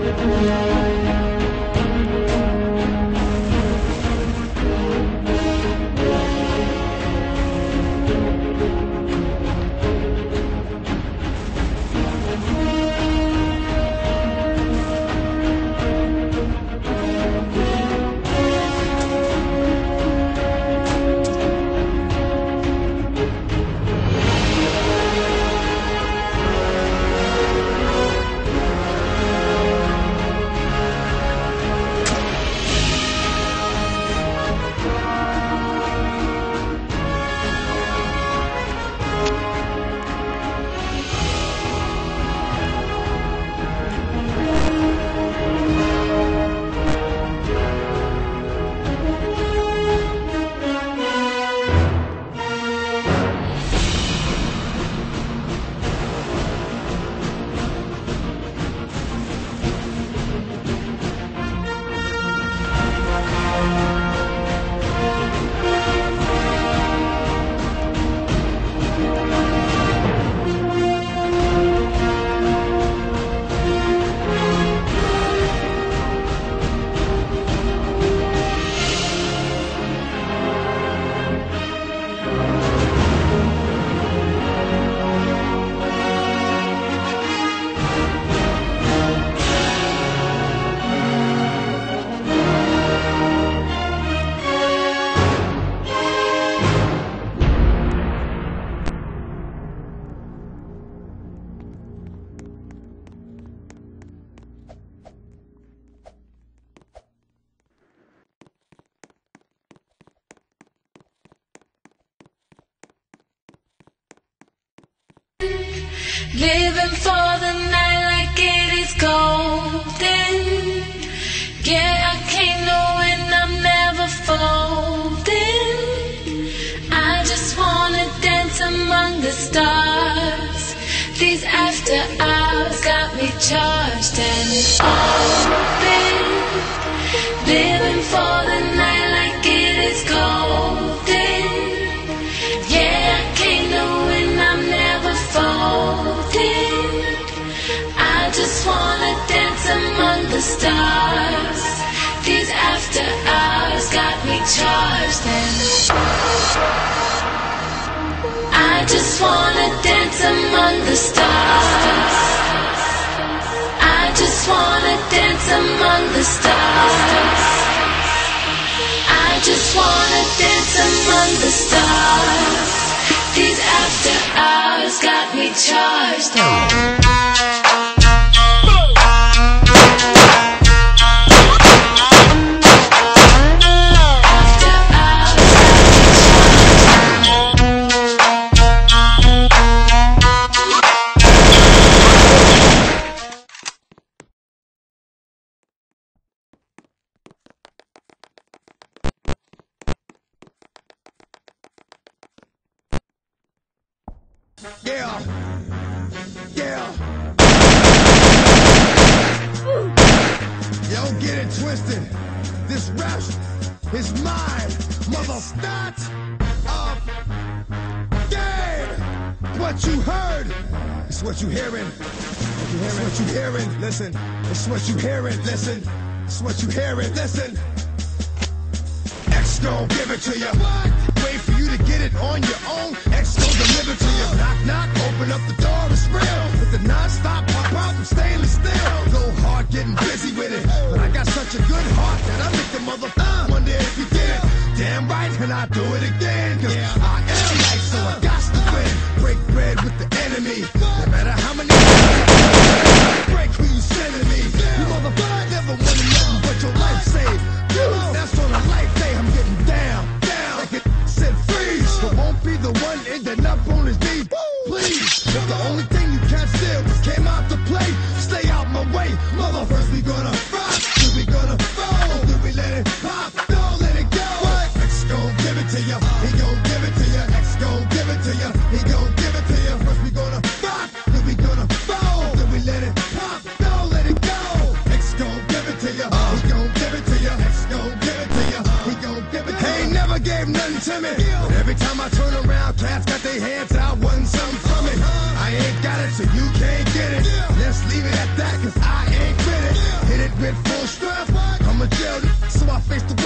Living for the night like it is golden. Yeah, I can't know when I'm never folding. I just wanna dance among the stars. These after hours got me charged and open. Living for the night like it is golden. Yeah, I can't know when I'm never folding. I just wanna dance among the stars. These after hours got me charged and I just wanna dance among the stars. I just wanna dance among the stars. I just wanna dance among the stars. These after hours got me charged on. Yeah, yeah. Yo, get it twisted. This rap is mine, mother. Start up game. What you heard, it's what you hearing. It's what you hearing. Listen, it's what you hearing. Listen, it's what you hearing. Listen. X gon' give it to you. Wait for you to get it on your own. X gon' deliver to you. Knock, knock, open up the door, it's real. With the non-stop pop out from stainless steel. Go hard, getting busy with it. But I got such a good heart that I make the mother wonder if you get it. Damn right, and I do it again. Cause I am light, so I got to win. Break bread with the enemy. No matter how many break who you sending me. You motherfucker never wanted nothing but your life saved. That's on a life day, I'm getting down, down. Like it said freeze, but won't be the one ending up on his knees. Please, if the only thing you can't steal came out to play, stay out my way. Mother, first we gonna rock, then we gonna roll, then we let it pop, don't let it go. What? X gon' give it to you, he gon' give it to you. X gon' give it to you, he gon' give it to you. First we gonna rock, then we gonna roll, then we let it pop, don't let it go. X gon' give it to you, he gon' give it to you. X gon' give it to you, he gon' give it to you. He ain't never gave nothing to me, but every time I turn around, cats got their hands out, wanting something from it. I ain't got it, so you can't get it. Let's leave it at that, cause I ain't with it. face the